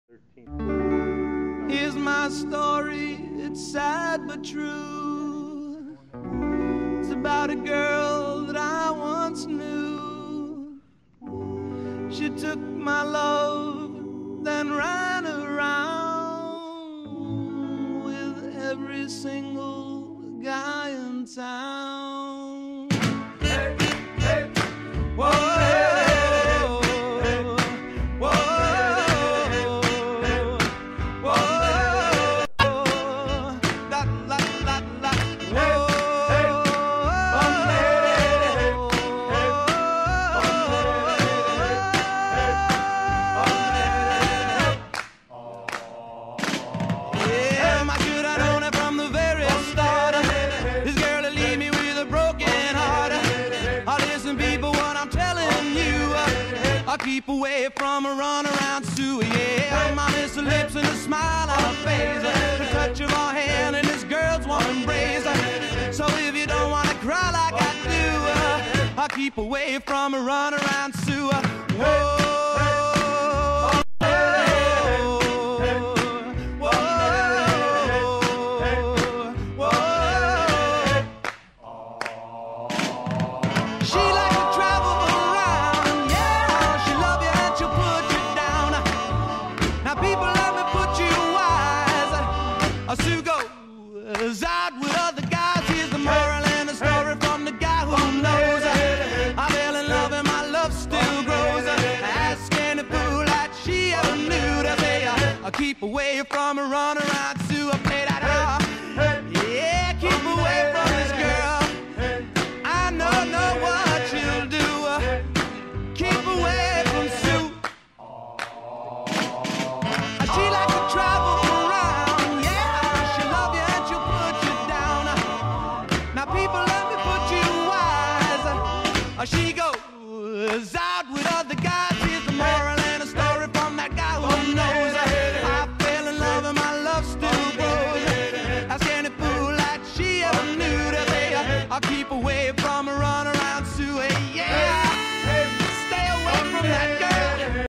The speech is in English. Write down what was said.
Here's my story, it's sad but true. It's about a girl that I once knew. She took my love, then ran around with every single guy in town. Hey, hey, whoa. Keep away from a runaround Sue, yeah. My miss her lips and a smile on her face, the touch of her hand and this girl's warm embrace. So if you don't wanna cry like I do, I'll keep away from a runaround Sue. Whoa. Sue goes out with other guys. Here's the moral and the story from the guy who knows. I fell in love and my love still grows. Ask any fool that she ever knew to say I'll keep away from a runaround Sue. I play that yeah, keep away from this girl. I know what she'll do. Keep away from Sue. She likes to travel. She goes out with other guys. Here's the moral and a story from that guy who knows. I fell in love and my love still grows. Ask any fool that she ever knew to say I'll keep away from a runner.